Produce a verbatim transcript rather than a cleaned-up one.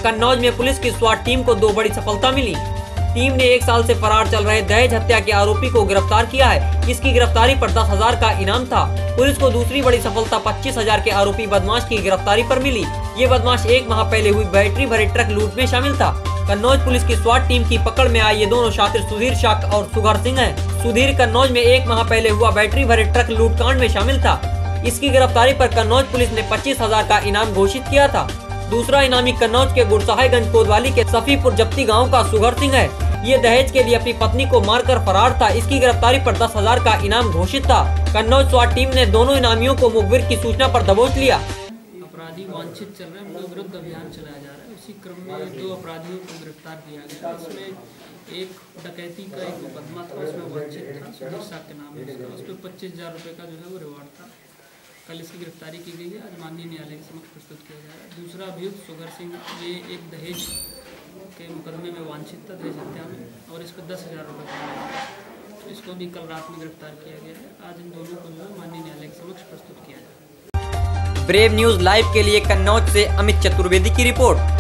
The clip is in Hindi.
कन्नौज में पुलिस की स्वाट टीम को दो बड़ी सफलता मिली। टीम ने एक साल से फरार चल रहे दहेज हत्या के आरोपी को गिरफ्तार किया है। इसकी गिरफ्तारी पर दस हजार का इनाम था। पुलिस को दूसरी बड़ी सफलता पच्चीस हजार के आरोपी बदमाश की गिरफ्तारी पर मिली। ये बदमाश एक माह पहले हुई बैटरी भरे ट्रक लूट में शामिल था। कन्नौज पुलिस की स्वाट टीम की पकड़ में आए ये दोनों शातिर सुधीर शाक और सुघर सिंह हैं। सुधीर कन्नौज में एक माह पहले हुआ बैटरी भरे ट्रक लूट कांड में शामिल था। इसकी गिरफ्तारी पर कन्नौज पुलिस ने पच्चीस हजार का इनाम घोषित किया था। दूसरा इनामी कन्नौज के गुरसाहेगंज कोतवाली के सफीपुर जप्ती गाँव का सुघर सिंह है। ये दहेज के लिए अपनी पत्नी को मारकर फरार था। इसकी गिरफ्तारी पर दस हजार का इनाम घोषित था। कन्नौज स्वाट टीम ने दोनों इनामियों को मुखबिर की सूचना पर दबोच लिया। अपराधी वांछित चल रहे हैं, उनके विरुद्ध अभियान चलाया जा रहा है। इसी क्रम में दो अपराधियों को गिरफ्तार किया गया। इसमें एक डकैती का एक मुकदमा था, उसमें वांछित था, सुधीर शाह के नाम है। उस पर पच्चीस हजार रुपये का जो है वो रिवॉर्ड था। कल इसकी गिरफ्तारी की गई है। आज माननीय न्यायालय के समक्ष प्रस्तुत किया जा रहा है। दूसरा अभियुक्त सुघर सिंह, ये एक दहेज के मुकदमे में वांछित था, दहेज हत्या में, और इस पर दस हजार रुपये का, इसको भी कल रात में गिरफ्तार किया गया है। आज इन दोनों को जो है माननीय न्यायालय के समक्ष प्रस्तुत किया जाए। ब्रेव न्यूज लाइव के लिए कन्नौज से अमित चतुर्वेदी की रिपोर्ट।